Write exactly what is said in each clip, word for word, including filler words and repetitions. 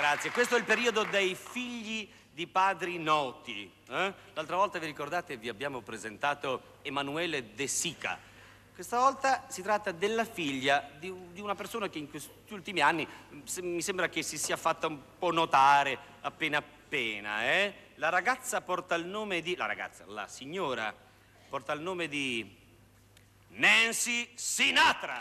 grazie. Questo è il periodo dei figli di padri noti. Eh? L'altra volta, vi ricordate, vi abbiamo presentato Emanuele De Sica. Questa volta si tratta della figlia di, di una persona che in questi ultimi anni se, mi sembra che si sia fatta un po' notare appena appena. Eh? La ragazza porta il nome di... La ragazza, la signora porta il nome di Nancy Sinatra.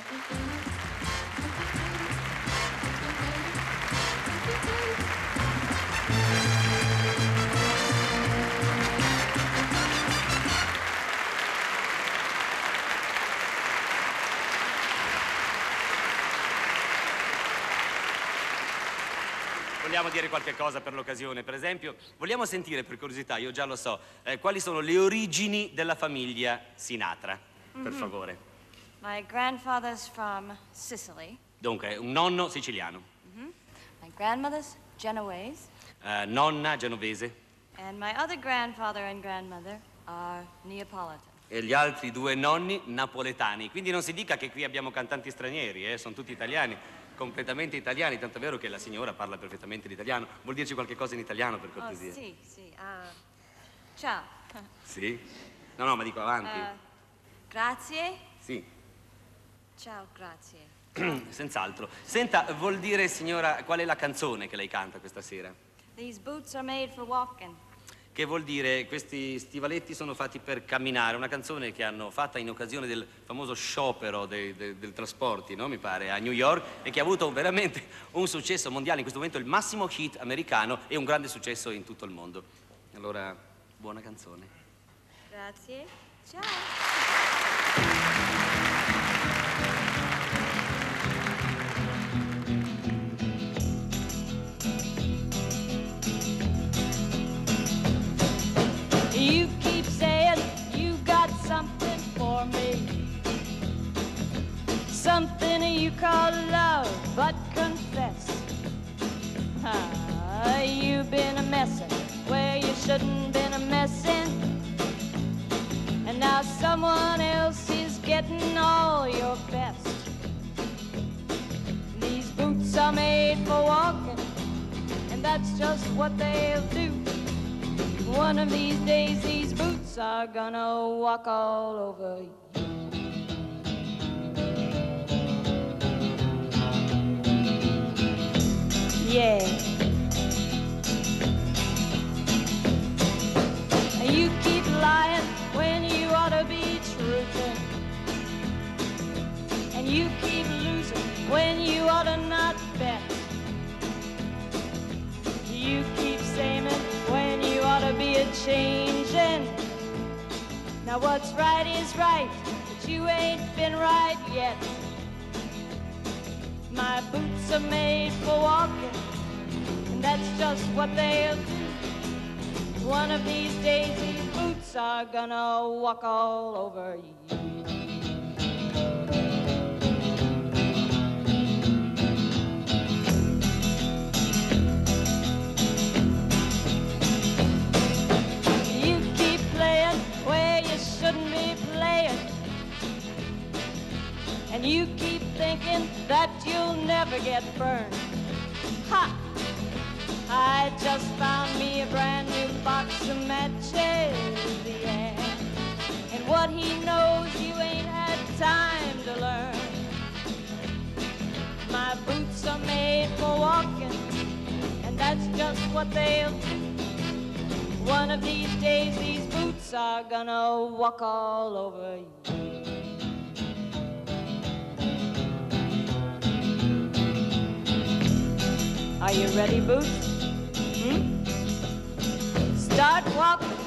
Vogliamo dire qualche cosa per l'occasione? Per esempio, vogliamo sentire, per curiosità, io già lo so, eh, quali sono le origini della famiglia Sinatra, mm-hmm. per favore. My grandfather's from Sicily. Dunque, un nonno siciliano. Mm-hmm. My grandmother's Genoese. Uh, nonna genovese. And my other grandfather and grandmother are Neapolitan. E gli altri due nonni napoletani. Quindi non si dica che qui abbiamo cantanti stranieri, eh? Sono tutti italiani. Completamente italiani, tanto è vero che la signora parla perfettamente l'italiano. Vuol dirci qualche cosa in italiano, per cortesia? Oh, sì, sì. Uh, ciao. Sì? No, no, ma dico avanti. Uh, grazie? Sì. Ciao, grazie. Senz'altro. Senta, vuol dire, signora, qual è la canzone che lei canta questa sera? These boots are made for walking. Che vuol dire questi stivaletti sono fatti per camminare, una canzone che hanno fatta in occasione del famoso sciopero dei, dei, dei trasporti, no? Mi pare, a New York, e che ha avuto veramente un successo mondiale, in questo momento il massimo hit americano e un grande successo in tutto il mondo. Allora, buona canzone. Grazie. Ciao. You keep saying you got something for me, something you call love, but confess, ah, you've been a messin' where you shouldn't been a messin', and now someone else is getting all your best. These boots are made for walking, and that's just what they'll do. One of these days, these boots are gonna walk all over you. Yeah. You keep lying when you ought to be truthing, and you keep losing when you ought to not bet. You keep saying when you ought to be a changing. Now what's right is right, but you ain't been right yet. My boots are made for walking, and that's just what they'll do. One of these days these boots are gonna walk all over you. And you keep thinking that you'll never get burned. Ha! I just found me a brand new box of matches, yeah. And what he knows you ain't had time to learn. My boots are made for walking, and that's just what they'll do. One of these days these boots are gonna walk all over you. Are you ready, Boots? Hmm? Start walking.